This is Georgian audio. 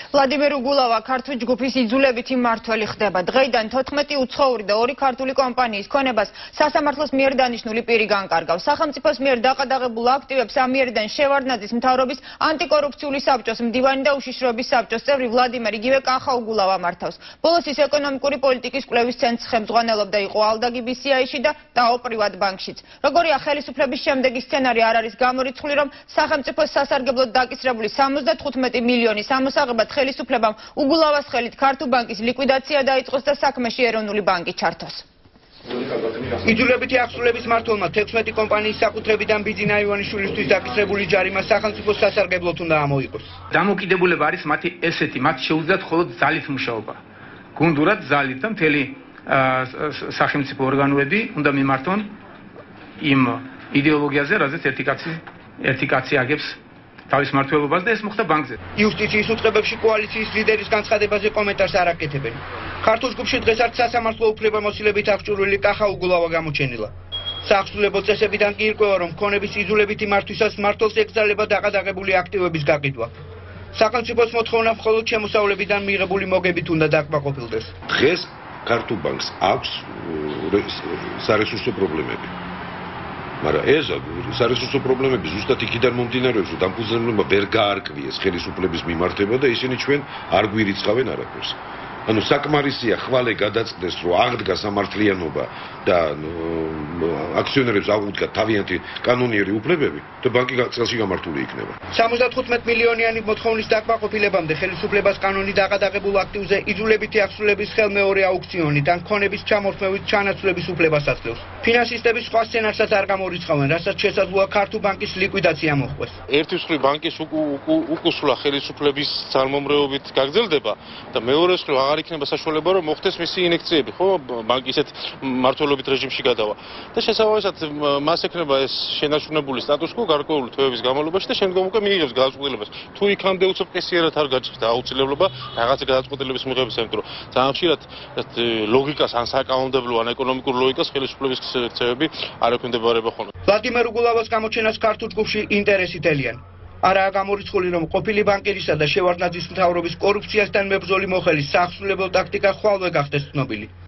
ვლადიმერ უგულავა ქართული ჯგუფის იძულებითი მმართველი ხდება. დღეიდან 14 უცხოური და 2 ქართული კომპანიის ქონებას სასამართლოს მიერ დანიშნული პირი განკარგავს. სახელმწიფოს მიერ დაყადაღებულ აქტივებს ამ მიერიდან შევარდნაძის მთავრობის ანტიკორუფციული საბჭოს მდივანი და უშიშროების საბჭოს წევრი ვლადიმერ იგივე კახა უგულავა მართავს. ბოლოს ის ეკონომიკური პოლიტიკის კვლევის ცენტრს ხელმძღვანელობდა, იყო ალდაგი BCI-ში და დაო პრივატ ბანკშიც. როგორია ხელისუფლების შემდეგი სცენარი არ არის გამორიცხული, რომ სახელმწიფოს სასარგებლოდ დაკისრებული 75 მილიონის ამოსაღებად ხელისუფლებამ უგულავას ხელით ქართულ ბანკის ლიკვიდაცია დაიწყოს და საქმეში ეროვნული ბანკი ჩართოს. იძულებითი აღსრულების მმართველმა 16 კომპანიის საკუთრებიდან ბიძინა ივანიშვილისთვის დაკისრებული ჯარიმა სახელმწიფოს სასარგებლოდ უნდა ამოიღოს. დამოკიდებულება არის მათი ესეთი, მათ შეუძლიათ მხოლოდ ძალით მუშაობა. გუნდურად ძალით და მთელი სახელმწიფო ორგანოები უნდა მიმართონ იმ იდეოლოგიაზე, რაზეც ერთი კაცი აგებს თავის მმართველობას და ეს მოხდა ბანკზე. იუსტიციის უწყებებში კოალიციის ლიდერის განცხადებაზე კომენტარს არ აკეთებენ. ქართულ ჯგუფში დღეს არც სასამართლო უფლებამოსილებით აღჭურვილი კახა უგულავა გამოჩენილა. საახსულებო წესებიდან კი ირკვევა, რომ ქონების იძულებითი მართვისას მმართველს ეკრძალება დაყადაღებული აქტივების გაკიდვა. სახელმწიფოს მოთხოვნა მხოლოდ შემოსავლებიდან მიღებული მოგებით უნდა დაკმაყოფილდეს. დღეს ქართულ ბანკს აქვს სარესურსო პრობლემები. მაგრამ ეს სარესურსო პრობლემები ზუსტად იქიდან მომდინარეობს, რომ დამფუძნებლობა ვერ გაარკვიეს ხელისუფლების მიმართება და ისინი ჩვენ არ გვირიცხავენ არაფერს. ანუ საკმარისია ხვალე გადაწყდეს, რომ აღდგა სამართლიანობა და აქციონერებს აღუდგა თავიანთი კანონიერი უფლებები და ბანკი წელში გამართული იქნება. 75 მილიონიანი მოთხოვნის დაკმაყოფილებამდე ხელისუფლებას კანონი დაყადაღებულ აქტივზე იძულებითი აღსრულების ხელმეორე აუქციონით ან ქონების ჩამორთმევით ჩანაცვლების უფლებას აძლევს. ფინანსისტები სხვა სცენარსაც არ გამორიცხავენ, რასაც შესაძლოა ქართულ ბანკის ლიკვიდაცია მოხდეს. ერთი მხრივ ბანკის უკუსვლა ხელისუფლების ძალმომრეობით გაგრძელდება და მეორე მხრივ აღარ იქნება საშუალება, რომ მოხდეს მისი ინექციები, ხო, ბანკი ისეთ მმართველობით რეჟიმში გადავა. და შესაბამისად მას ექნება ეს შენარჩუნებული სტატუს კო გარკვეული თვეების განმავლობაში და შემდგომ უკვე მიიღებს გადაწყვეტილებას. თუ იქამდე უცებკესიერად არ გაჩნდა აუცილებლობა რაღაცა გადაწყვეტილების მიღების, იმიტომ რომ ძალიან ხშირად ლოგიკას ან საკანონმდებლო ან ეკონომიკურ ლოგიკას ხელისუფლების ქცევები არ ექვემდებარება ხოლმე. ვლადიმერ უგულავას გამოჩენას ქართულ ჯგუფში ინტერესი თელიან. არაა გამორიცხული, რომ ყოფილი ბანკირისა და შევარდნაძის მთავრობის კორუფციასთან მებრძოლი მოხელის საახსულებო ტაქტიკა ხვალვე გახდეს ცნობილი.